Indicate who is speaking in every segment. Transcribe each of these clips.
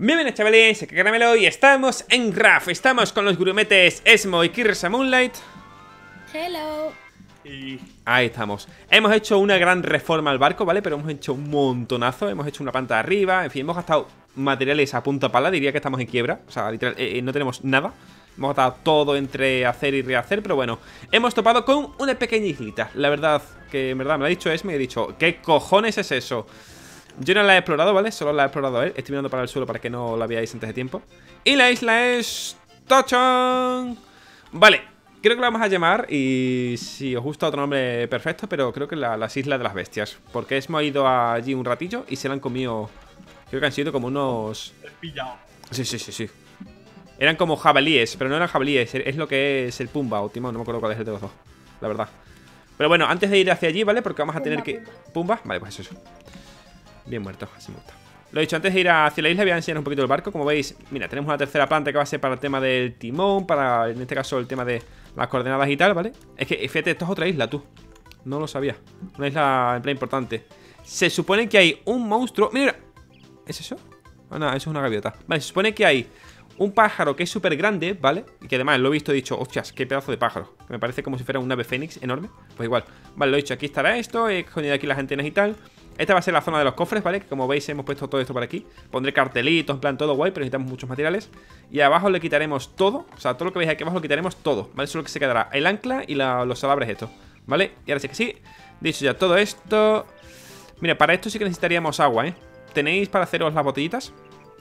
Speaker 1: Bienvenidos chavales, aquí Caramelo y estamos en RAF. Estamos con los grumetes Esmo y Kirsa Moonlight.
Speaker 2: Hello.
Speaker 1: Y ahí estamos. Hemos hecho una gran reforma al barco, ¿vale? Pero hemos hecho un montonazo. Hemos hecho una planta arriba. En fin, hemos gastado materiales a punta pala. Diría que estamos en quiebra. O sea, literal, no tenemos nada. Hemos gastado todo entre hacer y rehacer. Pero bueno, hemos topado con una pequeña islita. La verdad, que en verdad me lo ha dicho Esmo y he dicho, ¿qué cojones es eso? Yo no la he explorado, ¿vale? Solo la he explorado él. Estoy mirando para el suelo para que no la veáis antes de tiempo. Y la isla es... Tochon. Vale, creo que la vamos a llamar. Y si os gusta otro nombre, perfecto. Pero creo que las Islas de las Bestias. Porque hemos ido allí un ratillo y se la han comido. Creo que han sido como unos... Sí. Eran como jabalíes, pero no eran jabalíes. Es lo que es el Pumba o Timón. No me acuerdo cuál es el de los dos, la verdad. Pero bueno, antes de ir hacia allí, ¿vale? Porque vamos a tener que... ¿Pumba? Vale, pues eso. Bien muerto, así me gusta. Lo he dicho, antes de ir hacia la isla voy a enseñar un poquito el barco. Como veis, mira, tenemos una tercera planta que va a ser para el tema del timón, para, en este caso, el tema de las coordenadas y tal, ¿vale? Es que, fíjate, esto es otra isla, tú. No lo sabía. Una isla en plan importante. Se supone que hay un monstruo... Mira, ¿es eso? Ah, no, eso es una gaviota. Vale, se supone que hay un pájaro que es súper grande, ¿vale? Y que además lo he visto y he dicho, hostias, qué pedazo de pájaro. Que me parece como si fuera un ave fénix enorme. Pues igual. Vale, lo he dicho, aquí estará esto. He escondido aquí las antenas y tal. Esta va a ser la zona de los cofres, ¿vale? Que como veis hemos puesto todo esto por aquí. Pondré cartelitos, en plan todo guay, pero necesitamos muchos materiales. Y abajo le quitaremos todo. O sea, todo lo que veis aquí abajo lo quitaremos todo, ¿vale? Solo que se quedará el ancla y los alambres estos, ¿vale? Y ahora sí que sí. Dicho ya todo esto. Mira, para esto sí que necesitaríamos agua, ¿eh? ¿Tenéis para haceros las botellitas?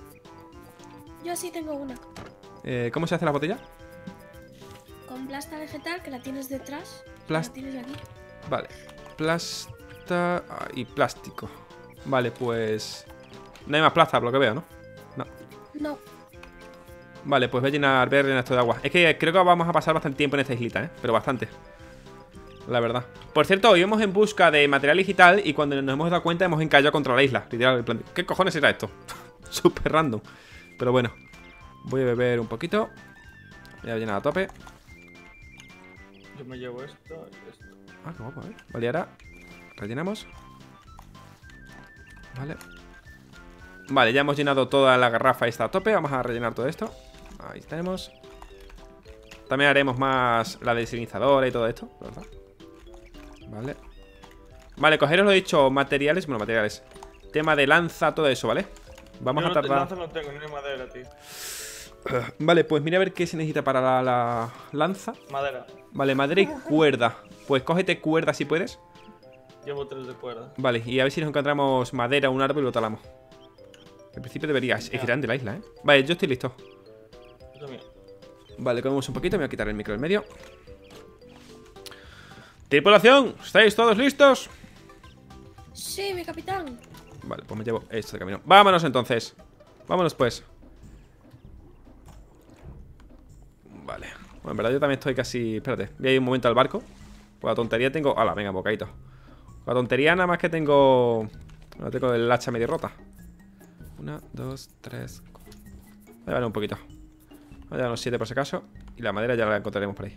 Speaker 2: Yo sí tengo una.
Speaker 1: ¿Cómo se hace la botella?
Speaker 2: Con plasta vegetal, que la tienes detrás.
Speaker 1: Plast-
Speaker 2: La tienes aquí.
Speaker 1: Vale. Plasta y plástico. Vale, pues... No hay más plasta, por lo que veo, ¿no? No.
Speaker 2: No.
Speaker 1: Vale, pues voy a rellenar esto de agua. Es que creo que vamos a pasar bastante tiempo en esta islita, ¿eh? Pero bastante. La verdad. Por cierto, hoy íbamos en busca de material digital y cuando nos hemos dado cuenta hemos encallado contra la isla. Literal, en plan, ¿qué cojones era esto? Súper random. Pero bueno. Voy a beber un poquito. Voy a llenar a tope.
Speaker 3: Yo me llevo esto y esto.
Speaker 1: Ah, qué guapo, ¿eh? Vale, ahora rellenamos. Vale. Vale, ya hemos llenado toda la garrafa esta a tope. Vamos a rellenar todo esto. Ahí tenemos. También haremos más la desalinizadora y todo esto, ¿verdad? Vale. Vale, cogeros lo dicho, materiales. Bueno, materiales. Tema de lanza, todo eso, ¿vale? Vamos a tardar.
Speaker 3: Lanza no tengo, ni madera, tío.
Speaker 1: Vale, pues mira a ver qué se necesita para la lanza.
Speaker 3: Madera.
Speaker 1: Vale, madera y cuerda. Pues cógete cuerda si puedes.
Speaker 3: Llevo 3 de cuerda.
Speaker 1: Vale, y a ver si nos encontramos madera, un árbol y lo talamos. En principio debería. Es grande la isla, ¿eh? Vale, yo estoy listo.
Speaker 3: Yo también.
Speaker 1: Vale, comemos un poquito. Me voy a quitar el micro del medio. Tripulación, ¿estáis todos listos?
Speaker 2: Sí, mi capitán.
Speaker 1: Vale, pues me llevo esto de camino. Vámonos entonces. Vámonos pues. Vale. Bueno, en verdad yo también estoy casi... Espérate, voy a ir un momento al barco. Con la tontería tengo... ¡Hala! Venga, bocadito. Con la tontería nada más que tengo... No tengo el hacha medio rota. 1, 2, 3... Voy a llevar un poquito. Voy a llevar unos 7 por si acaso. Y la madera ya la encontraremos por ahí.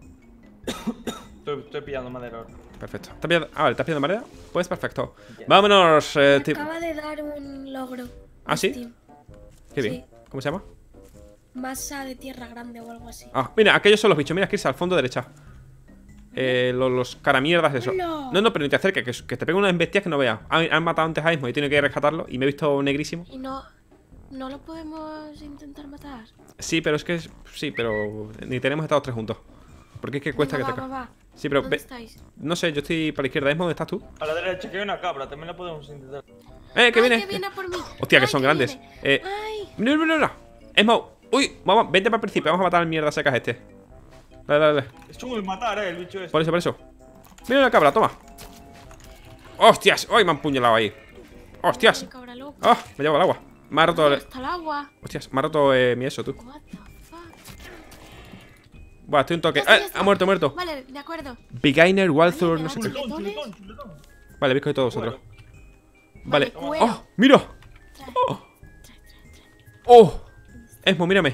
Speaker 3: Estoy pillando madera ahora.
Speaker 1: Perfecto. ¿Estás pillando... Ah, vale, ¿estás pillando madera? Pues perfecto. Vámonos.
Speaker 2: Me acaba de dar un logro.
Speaker 1: ¿Ah, sí?
Speaker 2: Steam.
Speaker 1: Qué bien.
Speaker 2: Sí.
Speaker 1: ¿Cómo se llama?
Speaker 2: Masa de tierra grande o algo así.
Speaker 1: Ah, mira, aquellos son los bichos. Mira, Kirsa, al fondo derecha. Los caramierdas, eso.
Speaker 2: Hola.
Speaker 1: No, pero ni te acerques, que te peguen unas bestias que no veas. Han matado antes a Ismo y he tenido que ir a rescatarlo. Y me he visto negrísimo.
Speaker 2: Y no lo podemos intentar matar.
Speaker 1: Sí, pero es que... Sí, pero ni tenemos estado 3 juntos. Porque es que cuesta
Speaker 2: Venga,
Speaker 1: que te...
Speaker 2: va.
Speaker 1: Sí, pero...
Speaker 2: ¿Dónde estáis?
Speaker 1: No sé, yo estoy para la izquierda. Ismo, ¿dónde estás tú?
Speaker 3: A la derecha que hay una cabra, también la podemos intentar.
Speaker 1: Que
Speaker 2: Ay,
Speaker 1: viene!
Speaker 2: que viene por mí.
Speaker 1: Hostia, que
Speaker 2: Ay,
Speaker 1: son grandes.
Speaker 2: viene. Ay.
Speaker 1: No. Ismo, uy, vamos, vente para el principio. Vamos a matar al mierda secas este. Dale.
Speaker 3: Es chungo el matar, el bicho este.
Speaker 1: Por eso. Mira una cabra, toma. ¡Hostias! ¡Ay, me han puñalado ahí! ¡Hostias!
Speaker 2: Ay, cabra loca.
Speaker 1: ¡Ah! Me llevo al agua. Me ha roto...
Speaker 2: ¿Dónde está el agua?
Speaker 1: Hostias, me ha roto mi eso, tú.
Speaker 2: What the fuck.
Speaker 1: Buah, estoy un toque.
Speaker 2: Ya está.
Speaker 1: Ha muerto.
Speaker 2: Vale, de acuerdo.
Speaker 1: Beginner, Walthur,
Speaker 2: Vale,
Speaker 1: no sé
Speaker 2: vale.
Speaker 1: qué.
Speaker 3: Chuletón.
Speaker 1: Vale, habéis cogido todos vosotros. Vale.
Speaker 2: cuero.
Speaker 1: ¡Oh! ¡Mira!
Speaker 2: Trae.
Speaker 1: ¡Oh! ¡Oh! Esmo, mírame.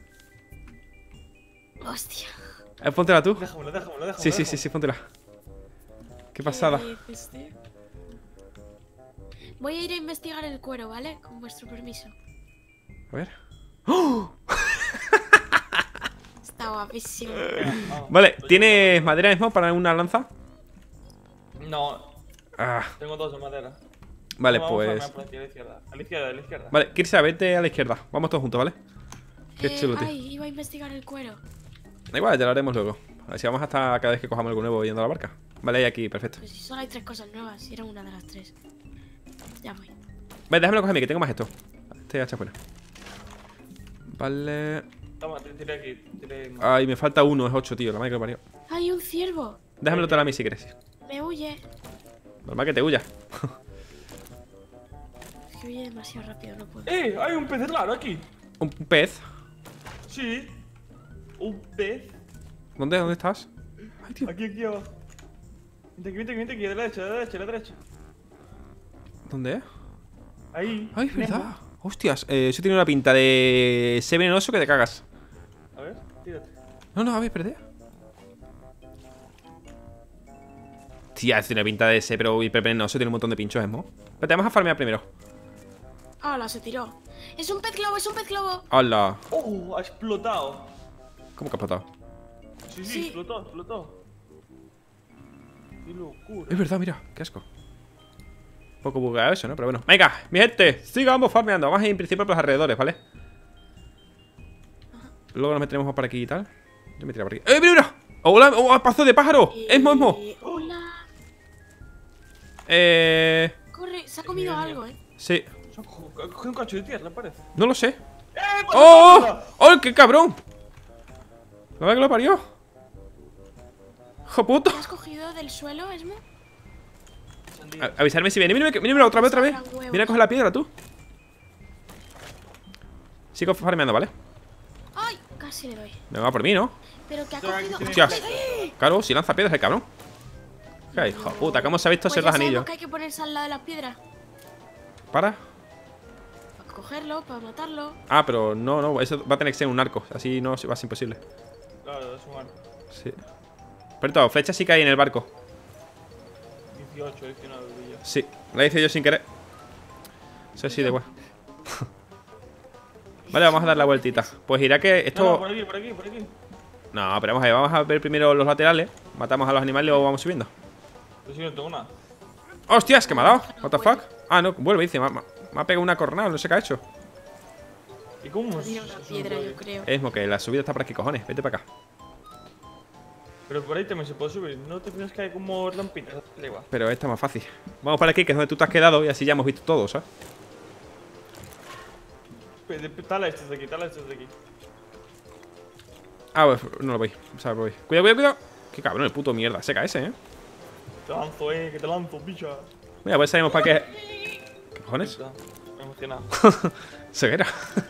Speaker 2: Hostia.
Speaker 1: Póntela tú.
Speaker 3: Déjamelo.
Speaker 1: Sí, póntela. Qué pasada.
Speaker 2: ¿Qué dices, tío? Voy a ir a investigar el cuero, ¿vale? Con vuestro permiso.
Speaker 1: A ver. ¡Oh!
Speaker 2: Está guapísimo.
Speaker 3: Venga, vamos.
Speaker 1: Vale, ¿tienes madera mismo para una lanza?
Speaker 3: No,
Speaker 1: Ah,
Speaker 3: tengo 2 de madera.
Speaker 1: vale,
Speaker 3: Vamos a
Speaker 1: pues.
Speaker 3: farmear por aquí, a la izquierda. A la izquierda, a la izquierda.
Speaker 1: Vale, Kirsa, vete a la izquierda. Vamos todos juntos, ¿vale? Qué chulo, tío.
Speaker 2: Ay, iba a investigar el cuero.
Speaker 1: Da igual, ya lo haremos luego. A ver si vamos hasta cada vez que cojamos algo nuevo yendo a la barca. Vale, ahí aquí, perfecto.
Speaker 2: Pues si solo hay 3 cosas nuevas, y era una de las 3. Ya voy.
Speaker 1: Vale, déjamelo coger a mí, que tengo más esto. Este hacha fuera. Vale.
Speaker 3: Toma, te tiré aquí. Tiré...
Speaker 1: Ay, me falta uno, es 8, tío. La madre que lo parió.
Speaker 2: ¡Hay un ciervo!
Speaker 1: Déjamelo todo a mí si quieres.
Speaker 2: Me huye.
Speaker 1: Normal que te huya.
Speaker 2: Es que huye demasiado rápido, no puedo.
Speaker 3: Hay un pez raro aquí.
Speaker 1: Un pez.
Speaker 3: Sí. Un pez.
Speaker 1: ¿Dónde estás? Ay, tío.
Speaker 3: Aquí abajo. Vente aquí, a la derecha.
Speaker 1: ¿Dónde?
Speaker 3: Ahí.
Speaker 1: Ay, es
Speaker 3: Nemo.
Speaker 1: verdad. Hostias, eso tiene una pinta de ser venenoso que te cagas.
Speaker 3: A ver, tírate.
Speaker 1: No, a ver, espérate. Tía, tiene pinta de ser, pero hiper venenoso. Tiene un montón de pinchos, ¿no? Espérate, vamos a farmear primero.
Speaker 2: ¡Hala! Se tiró. ¡Es un pez globo! ¡Es un pez globo!
Speaker 1: ¡Hala!
Speaker 3: ¡Oh! Ha explotado.
Speaker 1: ¿Cómo que ha explotado?
Speaker 3: Sí,
Speaker 2: Sí.
Speaker 3: explotó. ¡Qué locura!
Speaker 1: Es verdad, mira, qué asco. Un poco bugueado eso, ¿no? Pero bueno. Venga, mi gente, sigamos farmeando. Vamos a ir en principio por los alrededores, ¿vale? Luego nos meteremos por aquí y tal. Yo me tiré por aquí. Mira! ¡Hola! ¡Oh, paso de pájaro! ¡Esmo!
Speaker 2: ¡Hola! Corre, se ha comido
Speaker 3: Bien,
Speaker 2: algo,
Speaker 1: Sí,
Speaker 3: Coge un cacho de tierra, parece.
Speaker 1: no lo sé.
Speaker 3: ¡Pues
Speaker 1: ¡Oh!
Speaker 3: tómala!
Speaker 1: ¡Oh, qué cabrón! ¿La verdad que lo parió? ¡Hijo puto!
Speaker 2: ¿Te has cogido del suelo, Esmo?
Speaker 3: Sandía.
Speaker 1: Avisarme si viene. Mírame, otra vez.
Speaker 2: Sacan huevos.
Speaker 1: Mira, coge la piedra tú. Sigo farmeando, ¿vale?
Speaker 2: ¡Ay! Casi le doy.
Speaker 1: Me va por mí, ¿no?
Speaker 2: Pero que ha
Speaker 3: Yo aquí
Speaker 2: cogido...
Speaker 3: tiene-
Speaker 1: Hostias. Claro, si lanza piedras el cabrón. Qué hijo puta, ¿cómo se ha visto
Speaker 2: Pues
Speaker 1: ser
Speaker 2: ya
Speaker 1: los
Speaker 2: sabemos
Speaker 1: anillos?
Speaker 2: que hay que ponerse al lado de las piedras.
Speaker 1: Para.
Speaker 2: Para cogerlo, para matarlo.
Speaker 1: Ah, pero no, eso va a tener que ser un arco. Así no va a ser imposible.
Speaker 3: Claro, es un arco.
Speaker 1: Sí. Pero flechas sí que hay en el barco.
Speaker 3: 18, 19 de ya.
Speaker 1: Sí, la hice yo sin querer. Eso sí, de igual. Vale, vamos a dar la vueltita. Pues irá que
Speaker 3: No,
Speaker 1: esto.
Speaker 3: por aquí.
Speaker 1: No, pero vamos a ver primero los laterales. Matamos a los animales y luego vamos subiendo.
Speaker 3: Yo sí no tengo nada.
Speaker 1: ¡Hostias! ¿Qué me ha dado? ¿What the fuck? Ah, no, vuelve, dice. Me ha pegado una cornada, no sé qué ha hecho.
Speaker 3: ¿Y cómo?
Speaker 2: Tira una piedra, yo creo.
Speaker 1: Es que la subida está por aquí, cojones. Vete para acá.
Speaker 3: Pero por ahí también se puede subir. No te piensas que hay como lampitas. Da igual.
Speaker 1: Pero esta es más fácil. Vamos para aquí, que es donde tú te has quedado. Y así ya hemos visto todo, ¿sabes?
Speaker 3: Tala estos de aquí.
Speaker 1: Ah, pues no lo voy. O sea, voy. Cuidado. Qué cabrón, el puto mierda. Seca ese, ¿eh?
Speaker 3: Te lanzo, que te lanzo, picha.
Speaker 1: Mira, pues sabemos para qué. ¿Qué cojones?
Speaker 3: Está emocionado.
Speaker 1: Ceguera.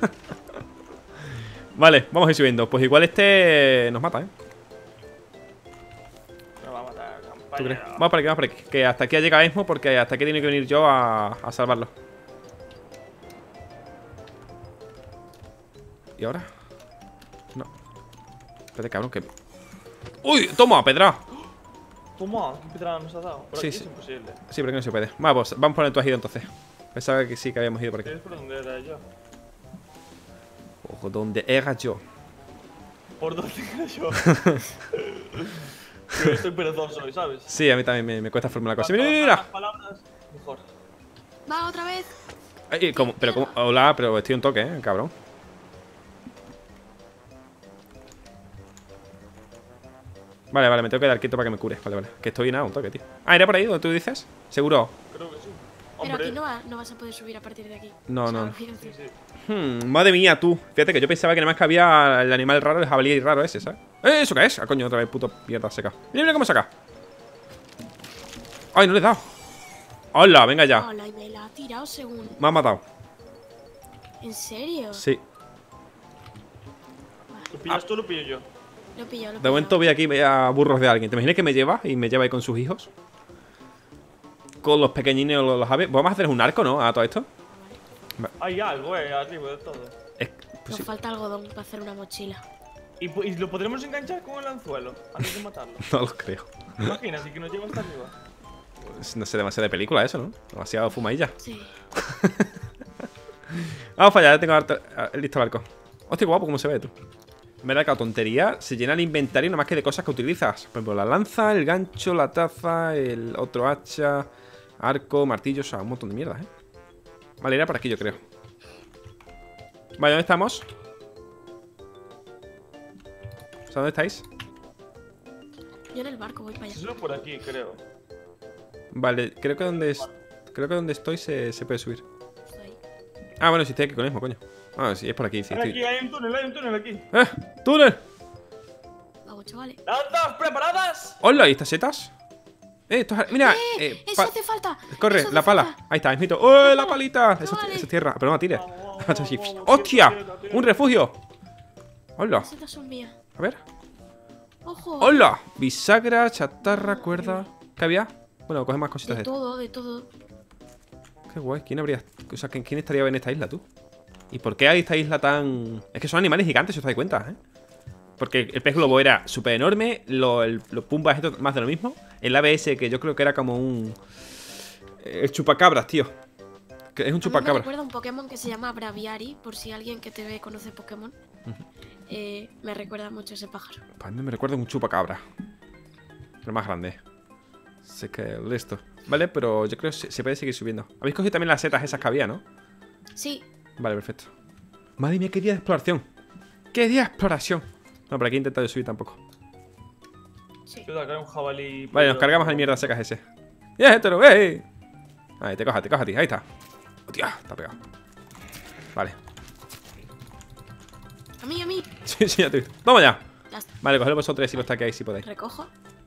Speaker 1: Vale, vamos a ir subiendo. Pues igual este nos mata, ¿eh?
Speaker 3: Me va a matar,
Speaker 1: ¿Tú crees?
Speaker 3: compañero.
Speaker 1: Vamos por aquí. Que hasta aquí ha llegado Esmo, porque hasta aquí tiene que venir yo a salvarlo. ¿Y ahora? No. Espérate, cabrón, que. ¡Uy! ¡Toma, pedra!
Speaker 3: Toma, qué pedrada nos ha dado. Por
Speaker 1: Sí,
Speaker 3: aquí
Speaker 1: sí.
Speaker 3: es imposible.
Speaker 1: Sí, pero que no se puede. Vamos, vamos por donde tú has ido entonces. Pensaba que sí que habíamos ido por aquí.
Speaker 3: ¿Quieres por dónde era yo?
Speaker 1: Ojo, ¿dónde era yo?
Speaker 3: ¿Por dónde era yo? Yo estoy perezoso hoy, ¿sabes?
Speaker 1: Sí, a mí también me cuesta formular cosas.
Speaker 3: Cuanto
Speaker 1: ¡Mira,
Speaker 3: más
Speaker 1: mira!
Speaker 3: las palabras, mejor.
Speaker 2: Va, otra vez.
Speaker 1: Ay, ¿cómo? Pero, ¿cómo? Hola, pero estoy un toque, cabrón. Vale, me tengo que dar quieto para que me cure. Vale. Que estoy nada, un toque, tío. Ah, ¿era por ahí donde tú dices? ¿Seguro?
Speaker 3: Creo que sí.
Speaker 2: Pero
Speaker 3: Hombre.
Speaker 2: aquí no vas a poder subir a partir de aquí.
Speaker 1: No,
Speaker 2: O sea,
Speaker 1: no.
Speaker 2: olvídate.
Speaker 3: Sí, sí.
Speaker 1: Madre mía, tú. Fíjate que yo pensaba que nada más que había el animal raro, el jabalí raro ese, ¿sabes? ¿Eso qué es? Ah, coño, otra vez, puto mierda seca. Mira cómo saca. Ay, no le he dado. Hola, venga ya.
Speaker 2: Hola, y me la ha tirado según.
Speaker 1: Me ha matado.
Speaker 2: ¿En serio?
Speaker 1: Sí.
Speaker 3: ¿Lo pillas tú o lo pillo yo?
Speaker 2: Lo he pillado,
Speaker 1: De momento voy aquí a burros de alguien. ¿Te imaginas que me lleva y me lleva ahí con sus hijos? Con los pequeñines o los aves. ¿Vamos a hacer un arco, no? A todo esto.
Speaker 3: Hay algo, arriba de todo.
Speaker 1: Pues
Speaker 2: Nos
Speaker 1: sí.
Speaker 2: falta algodón para hacer una mochila.
Speaker 3: ¿Y lo podremos enganchar con el anzuelo antes de matarlo?
Speaker 1: No lo creo.
Speaker 3: Imagínate que nos lleva hasta arriba.
Speaker 1: Pues no sé, demasiado de película eso, ¿no? Demasiado fumadilla.
Speaker 2: Sí.
Speaker 1: Vamos para allá, ya tengo listo el barco. Hostia, guapo, cómo se ve tú. Me da que la tontería se llena el inventario nada más que de cosas que utilizas. Por ejemplo, la lanza, el gancho, la taza, el otro hacha, arco, martillo, o sea, un montón de mierdas, Vale, era por aquí yo creo. Vale, ¿dónde estamos? O sea, ¿dónde estáis?
Speaker 2: Yo en el barco voy para allá.
Speaker 3: Eso es por aquí, creo.
Speaker 1: Vale, creo que donde estoy se puede subir.
Speaker 2: Estoy ahí.
Speaker 1: Ah, bueno, si estoy aquí con el mismo, coño. Ah, sí, es por aquí, sí,
Speaker 3: Aquí
Speaker 1: estoy.
Speaker 3: hay un túnel aquí.
Speaker 1: ¡Túnel!
Speaker 2: Vamos, chavales.
Speaker 3: ¿Lanzas preparadas?
Speaker 1: ¡Hola! ¿Y estas setas? Mira,
Speaker 2: Eso hace falta.
Speaker 1: corre,
Speaker 2: Eso hace
Speaker 1: la pala.
Speaker 2: falta.
Speaker 1: Ahí está, es mito. ¡Oh, la palita! Eso
Speaker 2: Vale.
Speaker 1: es tierra, pero no la tires.
Speaker 3: Vamos,
Speaker 1: ¡Hostia!
Speaker 3: tírate.
Speaker 1: ¡Un refugio! ¡Hola!
Speaker 2: Las setas son mías.
Speaker 1: A ver.
Speaker 2: Ojo.
Speaker 1: ¡Hola! Bisagra, chatarra, cuerda. ¿Qué había? Bueno, coge más cositas
Speaker 2: De
Speaker 1: de
Speaker 2: todo, de todo.
Speaker 1: Qué guay. ¿Quién habría? O sea, ¿quién estaría en esta isla, tú? ¿Y por qué hay esta isla tan...? Es que son animales gigantes, si os dais cuenta, Porque el pez globo era súper enorme. Los pumbas, esto más de lo mismo. El ABS, que yo creo que era como un... El chupacabras, tío. Que es un
Speaker 2: A mí me
Speaker 1: chupacabras.
Speaker 2: recuerda un Pokémon que se llama Braviary, por si alguien que te ve conoce Pokémon. Me recuerda mucho ese pájaro.
Speaker 1: Pues a mí me recuerda un chupacabra. Pero más grande. Sé que listo. Vale, pero yo creo que se puede seguir subiendo. Habéis cogido también las setas esas que había, ¿no?
Speaker 2: Sí.
Speaker 1: Vale, perfecto. Madre mía, qué día de exploración. ¡Qué día de exploración! No, por aquí he intentado subir tampoco.
Speaker 2: Sí.
Speaker 3: Cuidado, que hay un jabalí.
Speaker 1: Vale, nos cargamos al mierda secas ese. ¡Ya, hétero! ¡Ey! Ahí, te coja a ti. Ahí está. ¡Hostia! Está pegado. Vale.
Speaker 2: A mí, a mí.
Speaker 1: Sí, sí, ya te he visto. ¡Toma ya!
Speaker 2: Ya está.
Speaker 1: Vale, cogedlo vosotros y los taqueáis si podéis.
Speaker 2: Recojo.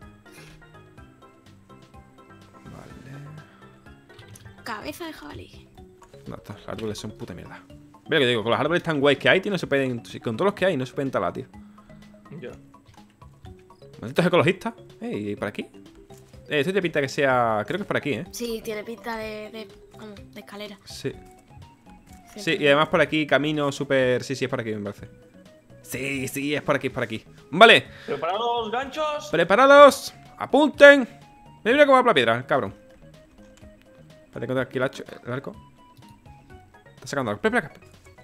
Speaker 1: Vale.
Speaker 2: Cabeza de jabalí.
Speaker 1: No, estos árboles son puta mierda. Ve lo que digo, con los árboles tan guays que hay, tío, no se pueden... Con todos los que hay, no se pueden talar, tío.
Speaker 3: Ya.
Speaker 1: Malditos ecologistas. ¿Y por aquí? Esto te pinta que sea... Creo que es por aquí,
Speaker 2: Sí, tiene pinta de escalera.
Speaker 1: Sí. Sí, y además por aquí camino súper... Sí, es por aquí, me parece. Sí, es por aquí. Vale,
Speaker 3: ¿Preparados los ganchos?
Speaker 1: preparados. Apunten. Mira cómo va la piedra, el cabrón. Vale, encontrar aquí el arco. Está sacando algo. Espera.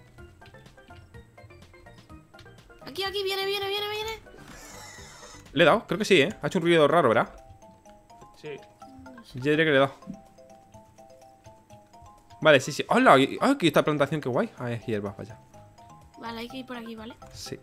Speaker 2: Aquí, viene.
Speaker 1: Le he dado, creo que sí, Ha hecho un ruido raro, ¿verdad?
Speaker 3: Sí.
Speaker 1: Yo diría que le he dado. Vale, sí. ¡Hola! ¡Ay, aquí esta plantación, qué guay! Ah, es hierbas, vaya.
Speaker 2: Vale, hay que ir por aquí, ¿vale?
Speaker 1: Sí.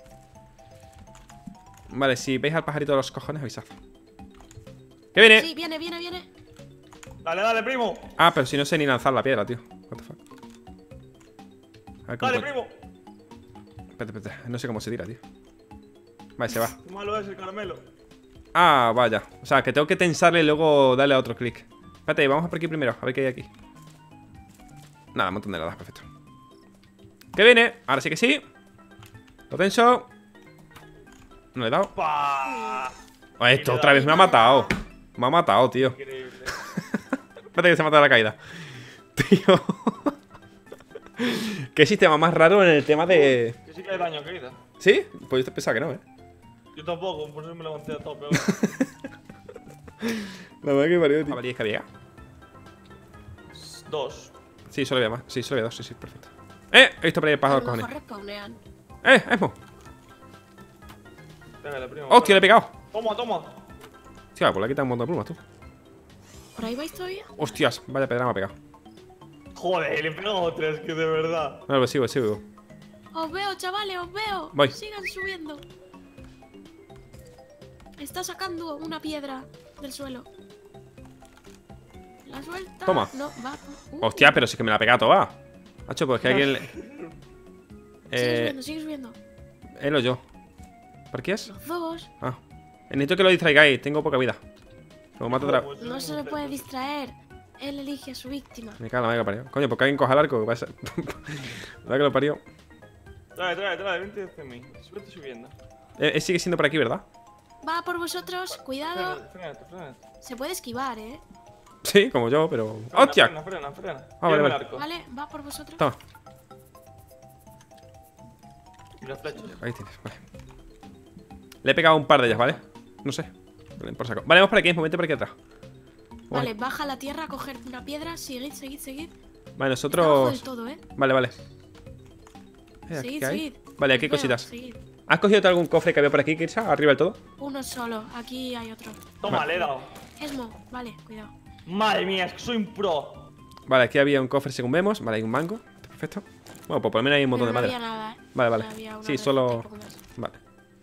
Speaker 1: Vale, si veis al pajarito de los cojones, avisad. ¡Que viene!
Speaker 2: Sí, viene.
Speaker 3: Dale, primo.
Speaker 1: Ah, pero si no sé ni lanzar la piedra, tío. What the fuck. A ver cómo
Speaker 3: Dale,
Speaker 1: puedo-
Speaker 3: primo.
Speaker 1: Espérate. No sé cómo se tira, tío. Vale, se va.
Speaker 3: Qué malo es el caramelo.
Speaker 1: Ah, vaya. O sea, que tengo que tensarle y luego darle a otro clic. Espérate, vamos por aquí primero. A ver qué hay aquí. Nada, un montón de heladas, perfecto. ¿Qué viene? Ahora sí que sí. Lo tenso. No le he dado.
Speaker 3: ¡Pah!
Speaker 1: Esto otra vez me ha matado. Me ha matado, tío.
Speaker 3: Increíble.
Speaker 1: Espérate que se mata de la caída. Tío. Qué sistema más raro en el tema de...
Speaker 3: Que sí que hay daño, querida.
Speaker 1: ¿Sí? Pues yo pensaba que no,
Speaker 3: Yo tampoco, por eso me levanté a tope.
Speaker 1: La verdad que parió, tío. ¿Jabalíes que había?
Speaker 3: 2.
Speaker 1: Sí, solo había más. Sí, solo había dos. Sí, perfecto. He visto por ahí el
Speaker 2: A
Speaker 1: pájaro
Speaker 2: lo
Speaker 1: de
Speaker 2: mejor
Speaker 1: cojones.
Speaker 2: respawnean.
Speaker 1: Esmo.
Speaker 3: Pégale, primo.
Speaker 1: Hostia, le he pegado.
Speaker 3: Toma.
Speaker 1: Hostia, por aquí está un montón de plumas, tú.
Speaker 2: ¿Por ahí vais todavía?
Speaker 1: Hostias, vaya pedra me ha pegado.
Speaker 3: Joder, le he pegado 3, que de verdad.
Speaker 1: No, pues sigo.
Speaker 2: Os veo, chavales, os veo.
Speaker 1: Voy.
Speaker 2: Sigan subiendo. Está sacando una piedra del suelo. La suelta.
Speaker 1: Toma.
Speaker 2: No, va.
Speaker 1: Hostia, pero sí que me la ha pegado toda. Hacho, pues que alguien...
Speaker 2: Sigue subiendo.
Speaker 1: Él o yo. ¿Por qué es?
Speaker 2: Los dos.
Speaker 1: Ah. Necesito que lo distraigáis. Tengo poca vida. Lo mato otra vez.
Speaker 2: No se le puede distraer. Él elige a su víctima.
Speaker 1: Me cago en la mega parió. Coño, porque alguien coja el arco. Que pasa. La verdad que lo parió.
Speaker 3: Trae, vente hacia mí. Vete subiendo.
Speaker 1: Él sigue siendo por aquí, ¿verdad?
Speaker 2: Va por vosotros. Cuidado.
Speaker 3: Frénate.
Speaker 2: Se puede esquivar,
Speaker 1: Sí, como yo, pero... ¡Hostia!
Speaker 3: Frena.
Speaker 1: Ah, vale,
Speaker 3: Tírame
Speaker 1: vale.
Speaker 3: el arco.
Speaker 2: Vale, va por vosotros.
Speaker 1: Toma.
Speaker 3: Y las flechas.
Speaker 1: Ahí tienes, vale. Le he pegado un par de ellas, ¿vale? No sé. Por saco. Vale, vamos por aquí, un momento por aquí atrás.
Speaker 2: Vale, baja a la tierra, coger una piedra. Seguid.
Speaker 1: Vale,
Speaker 2: Está abajo del
Speaker 1: nosotros...
Speaker 2: todo, ¿eh?
Speaker 1: Vale, vale. ¿Aquí
Speaker 2: Seguid,
Speaker 1: qué hay?
Speaker 2: seguid.
Speaker 1: Vale, aquí hay
Speaker 2: Os veo,
Speaker 1: cositas.
Speaker 2: seguid.
Speaker 1: ¿Has cogido algún cofre que había por aquí, Kirsa? Arriba del todo.
Speaker 2: Uno solo, aquí hay otro.
Speaker 3: Toma, le he dado.
Speaker 2: Esmo, vale, cuidado.
Speaker 3: Madre mía, es que soy un pro.
Speaker 1: Vale, aquí había un cofre según vemos. Vale, hay un mango. Perfecto. Bueno, pues por lo menos hay un montón
Speaker 2: Pero
Speaker 1: de
Speaker 2: no
Speaker 1: madera.
Speaker 2: había nada, ¿eh?
Speaker 1: Vale, vale.
Speaker 2: Solo había una
Speaker 1: Sí,
Speaker 2: receta y
Speaker 1: solo...
Speaker 2: poco más.
Speaker 1: Vale.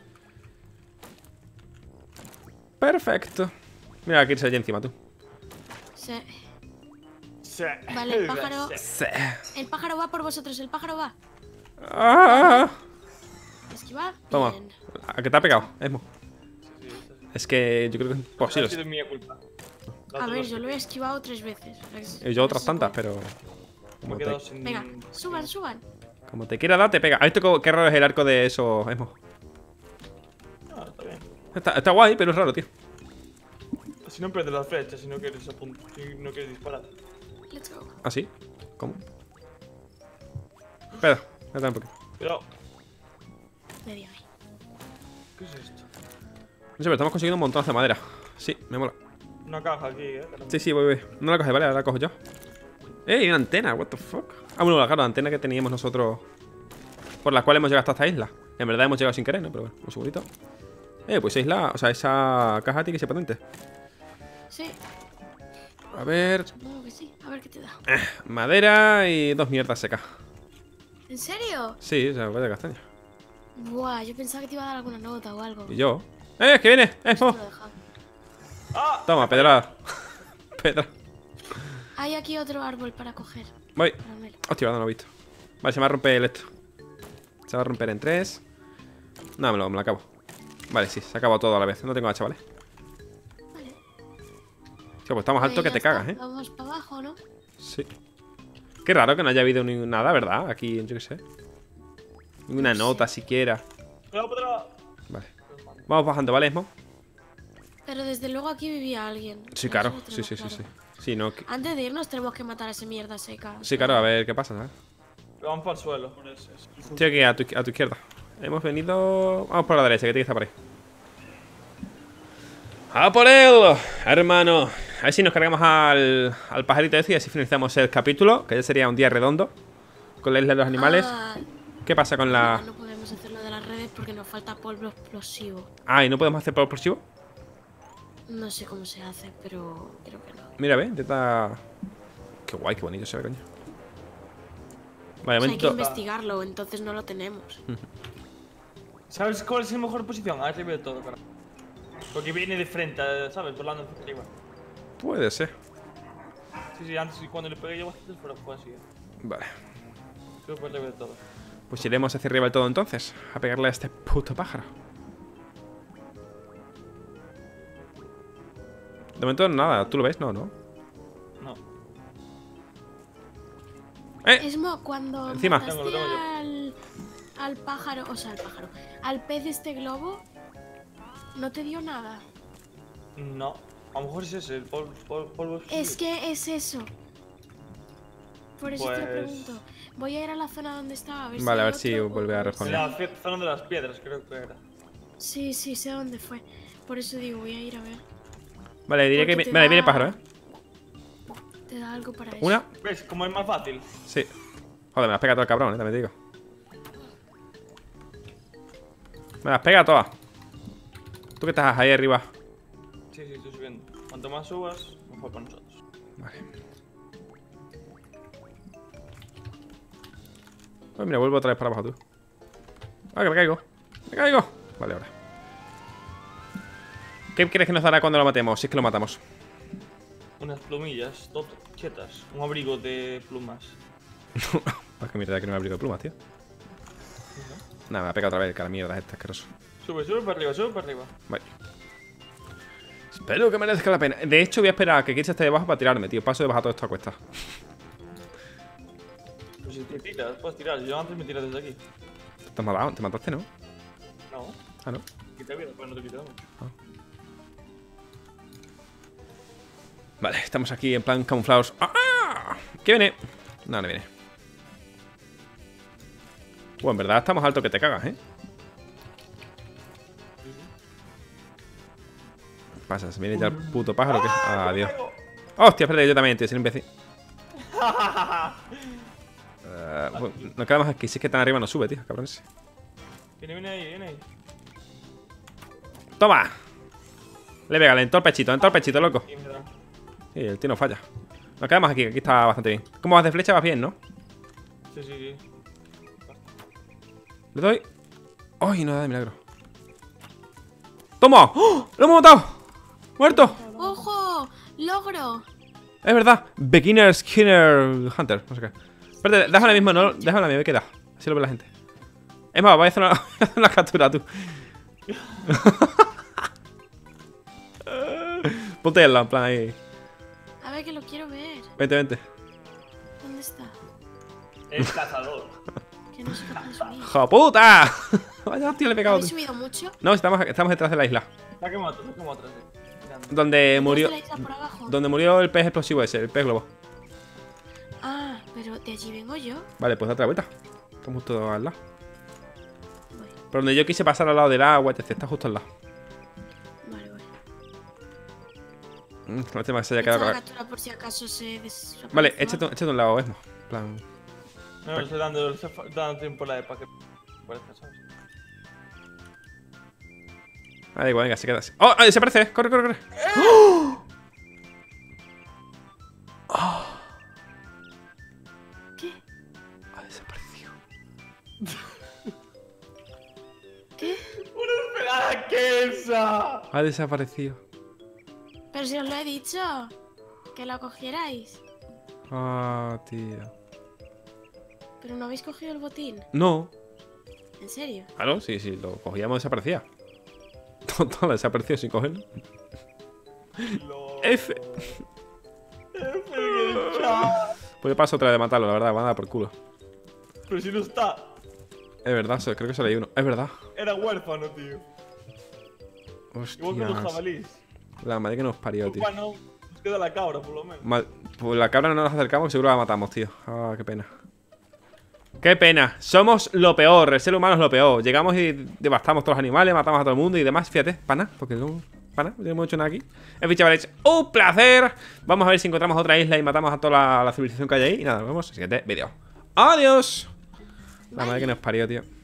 Speaker 1: Perfecto. Mira, aquí allí encima, tú.
Speaker 2: Sí.
Speaker 3: Sí.
Speaker 2: Vale, el pájaro.
Speaker 1: Sí.
Speaker 2: El pájaro va por vosotros, el pájaro va.
Speaker 1: Ah.
Speaker 2: Esquiva.
Speaker 1: Toma.
Speaker 2: Bien.
Speaker 1: ¿A qué te ha pegado, Esmo? Es que yo creo que es
Speaker 3: Ha
Speaker 1: imposible.
Speaker 3: sido mía culpa.
Speaker 2: A ver, yo lo he esquivado 3 veces.
Speaker 1: Y yo otras tantas, pero...
Speaker 3: Me
Speaker 1: Como
Speaker 3: he
Speaker 1: te,
Speaker 3: quedado sin.
Speaker 2: Venga, suban, suban.
Speaker 1: como te quiera dar, te pega. ¿Has visto qué raro es el arco de esos, Esmo?
Speaker 3: Ah, está bien.
Speaker 1: Está guay, pero es raro, tío.
Speaker 3: Si no pierdes las flechas, si no quieres si no quieres disparar.
Speaker 2: Let's go.
Speaker 1: ¿Ah, sí? ¿Cómo? Espera, espera un poquito.
Speaker 3: Pero,
Speaker 2: Medio ahí.
Speaker 3: ¿qué es esto?
Speaker 1: No sé, pero estamos consiguiendo un montón de madera. Sí, me mola.
Speaker 3: Una caja aquí,
Speaker 1: Sí, sí, voy. No la coges, vale, ahora la cojo yo. ¡Ey! Una antena, what the fuck. Ah, bueno, claro, la antena que teníamos nosotros. Por la cual hemos llegado hasta esta isla. En verdad hemos llegado sin querer, ¿no? Pero bueno, un segundito. Pues esa isla, o sea, esa caja tiene que ser potente.
Speaker 2: Sí,
Speaker 1: A ver.
Speaker 2: supongo que sí. A ver qué te da.
Speaker 1: Madera y 2 mierdas secas.
Speaker 2: ¿En serio?
Speaker 1: Sí, o sea, vaya castaña.
Speaker 2: Buah, yo pensaba que te iba a dar alguna nota o algo.
Speaker 1: Y yo. ¡Que viene!
Speaker 2: Esto
Speaker 1: ¡Oh!
Speaker 2: lo he dejado.
Speaker 3: ¡Ah!
Speaker 1: Toma, pedrada. Pedrada.
Speaker 2: Hay aquí otro árbol para coger.
Speaker 1: Voy.
Speaker 2: Caramelo.
Speaker 1: Hostia, no lo he visto. Vale, se me va a romper el esto. Se va a romper en 3. No, me lo acabo. Vale, sí, se ha acabado todo a la vez. No tengo hacha, ¿vale?
Speaker 2: Vale.
Speaker 1: Tío, pues estamos alto que
Speaker 2: Ya
Speaker 1: te
Speaker 2: está.
Speaker 1: cagas, ¿eh?
Speaker 2: Vamos para abajo, ¿no?
Speaker 1: Sí. Qué raro que no haya habido nada, ¿verdad? Aquí, yo qué sé. Ninguna
Speaker 2: No
Speaker 1: nota
Speaker 2: sé.
Speaker 1: siquiera.
Speaker 3: ¡Cuidado, Pedro!
Speaker 1: Vale. Vamos bajando, ¿vale, Esmo?
Speaker 2: Pero desde luego aquí vivía alguien.
Speaker 1: Sí,
Speaker 2: Eso
Speaker 1: claro.
Speaker 2: lo
Speaker 1: Sí,
Speaker 2: tenemos
Speaker 1: sí, sí, sí.
Speaker 2: claro.
Speaker 1: Sí, no,
Speaker 2: Antes de irnos tenemos que matar a esa mierda seca. o
Speaker 1: sí,
Speaker 2: sea,
Speaker 1: claro, a ver qué pasa, ¿sabes?
Speaker 3: Vamos para el suelo.
Speaker 1: Estoy aquí a tu izquierda. Hemos venido... Vamos por la derecha, que tiene que estar por ahí. ¡A por él! Hermano. A ver si nos cargamos al pajarito ese y así finalizamos el capítulo. Que ya sería un día redondo. Con la isla de los animales.
Speaker 2: Ah,
Speaker 1: ¿Qué pasa con la...?
Speaker 2: no podemos hacer lo de las redes porque nos falta polvo explosivo.
Speaker 1: Ah, ¿y no podemos hacer por explosivo?
Speaker 2: No sé cómo se hace, pero creo que no.
Speaker 1: Mira, ve, intenta... Qué guay, qué bonito se ve, coño. Vale,
Speaker 2: O sea, hay que
Speaker 1: momento...
Speaker 2: investigarlo, entonces no lo tenemos.
Speaker 3: ¿Sabes cuál es la mejor posición? Arriba de todo, cara. Porque viene de frente, ¿sabes? Volando hacia arriba.
Speaker 1: Puede ser.
Speaker 3: Sí, sí, antes cuando le pegué yo bastante fue así.
Speaker 1: Vale.
Speaker 3: Creo que por arriba de todo.
Speaker 1: Pues iremos hacia arriba del todo entonces. A pegarle a este puto pájaro. De momento nada, ¿tú lo ves? No, no.
Speaker 3: No.
Speaker 2: Esmo, cuando
Speaker 1: Encima.
Speaker 2: mataste
Speaker 3: Tengo yo.
Speaker 2: al pájaro, o sea, al pájaro, al pez de este globo, no te dio nada.
Speaker 3: No. A lo mejor es ese, el polvo
Speaker 2: Es que es eso. Por eso te lo
Speaker 3: Pues-
Speaker 2: pregunto. Voy a ir a la zona donde estaba. A ver
Speaker 1: Vale, a
Speaker 2: hay
Speaker 1: ver si
Speaker 2: otro,
Speaker 1: vuelve a
Speaker 2: o-
Speaker 3: En
Speaker 1: responder.
Speaker 3: la zona de las piedras, creo que era.
Speaker 2: Sí, sí, sé dónde fue. Por eso digo, voy a ir a ver.
Speaker 1: Vale, diría que...
Speaker 2: Porque te
Speaker 1: Vale, viene
Speaker 2: da-
Speaker 1: pájaro, ¿eh?
Speaker 2: Te da algo para eso.
Speaker 1: Una.
Speaker 3: ¿Ves? Como es más fácil.
Speaker 1: Sí. Joder, me las pega todo el cabrón, también te digo. Me las pega todas. Tú que estás ahí arriba.
Speaker 3: Sí, sí, estoy subiendo. Cuanto más subas, mejor para nosotros.
Speaker 1: Vale. Pues mira, vuelvo otra vez para abajo, tú. Ah, que me caigo. Me caigo. Vale, ahora. ¿Qué crees que nos dará cuando lo matemos? Si es que lo matamos.
Speaker 3: Unas plumillas, todo chetas. Un abrigo de plumas.
Speaker 1: Pues que mierda que no me ha abrido plumas, tío. Nada, me ha pegado otra vez, cara mierda, este asqueroso.
Speaker 3: Sube, sube para arriba, sube para arriba.
Speaker 1: Vale. Espero que merezca la pena. De hecho, voy a esperar a que Kitsch esté debajo para tirarme, tío. Paso de bajar todo esto a cuesta.
Speaker 3: Pues si te tiras, puedes tirar. Yo antes me tiré desde aquí.
Speaker 1: ¿Te has matado? ¿Te mataste, no?
Speaker 3: No,
Speaker 1: Ah, no.
Speaker 3: quita vida, pues no te quita mucho.
Speaker 1: Vale, estamos aquí en plan camuflados. ¡Ah! ¿Qué viene? No, no viene. Bueno, en verdad estamos alto que te cagas, ¿eh? ¿Qué pasa? ¿Se viene ya el puto pájaro? ¿Qué? Adiós. ¡Hostia! Espérate, yo también, tío. Soy un imbécil. Pues, nos quedamos aquí. Si es que tan arriba no sube, tío, cabrones.
Speaker 3: Viene ahí, viene ahí.
Speaker 1: ¡Toma! Le pégale, en todo el pechito, loco.
Speaker 3: Sí, me da.
Speaker 1: Sí, el tío no falla. Nos quedamos aquí, que aquí está bastante bien. ¿Cómo vas de flecha? Vas bien, ¿no?
Speaker 3: Sí.
Speaker 1: Le doy. ¡Ay, no da de milagro! ¡Toma! ¡Oh! ¡Lo hemos matado! ¡Muerto!
Speaker 2: ¡Ojo! ¡Logro!
Speaker 1: Es verdad. Beginner Skinner Hunter. No sé qué. Espérate, déjala mismo, no. Déjala a mí, me queda. Así lo ve la gente. Es más, voy a hacer una captura tú. Ponte al lado, en plan ahí.
Speaker 2: A ver, que lo quiero ver.
Speaker 1: Vente.
Speaker 2: ¿Dónde está?
Speaker 3: El cazador.
Speaker 2: Que no sé capaz de subir.
Speaker 1: ¡Jo puta! Vaya hostia, le he pegado.
Speaker 2: ¿Habéis subido mucho?
Speaker 1: No, estamos detrás de la isla.
Speaker 3: Está como otro, sí. Mirando.
Speaker 1: Donde murió.
Speaker 2: ¿Detrás de la isla por abajo?
Speaker 1: Donde murió el pez explosivo ese, el pez globo.
Speaker 2: Ah, pero de allí vengo yo.
Speaker 1: Vale, pues date la vuelta. Estamos justo al lado.
Speaker 2: Voy.
Speaker 1: Por donde yo quise pasar al lado del agua, etc. Está justo al lado.
Speaker 2: Vale.
Speaker 1: No tema que se haya
Speaker 2: He
Speaker 1: quedado
Speaker 2: hecho
Speaker 1: con
Speaker 2: la
Speaker 1: la...
Speaker 2: captura por si acaso se desaparece.
Speaker 1: Vale, échate un lado, Esmo. En plan.
Speaker 3: No, estoy dando tiempo la EPA que parece, ¿sabes?
Speaker 1: Da igual, venga, se queda así. ¡Oh! ¡Se aparece! ¡Corre! ¡Oh!
Speaker 2: ¿Qué?
Speaker 1: Ha desaparecido.
Speaker 2: ¿Qué?
Speaker 3: ¡Una esperada que esa!
Speaker 1: Ha desaparecido.
Speaker 2: Pero si os lo he dicho. Que la cogierais.
Speaker 1: Ah, tío.
Speaker 2: Pero no habéis cogido el botín.
Speaker 1: No.
Speaker 2: ¿En serio?
Speaker 1: Claro, sí, lo cogíamos, desaparecía. Todo desapareció sin cogerlo. F. Pues yo paso otra de matarlo, la verdad, van a dar por culo.
Speaker 3: Pero si no está.
Speaker 1: Es verdad, creo que se leí uno. Es verdad.
Speaker 3: Era huérfano, tío. Igual que los
Speaker 1: Hostias.
Speaker 3: jabalíes.
Speaker 1: La madre que nos parió, tío.
Speaker 3: Bueno, nos queda la cabra, por lo menos.
Speaker 1: Pues la cabra no nos acercamos y seguro la matamos, tío. Ah, qué pena. Qué pena. Somos lo peor. El ser humano es lo peor. Llegamos y devastamos todos los animales, matamos a todo el mundo y demás. Fíjate, pana, porque no. Pana, no hemos hecho nada aquí. En fin, chavales, un placer. Vamos a ver si encontramos otra isla y matamos a toda la civilización que hay ahí. Y nada, nos vemos en el siguiente vídeo. ¡Adiós! La madre que nos parió, tío.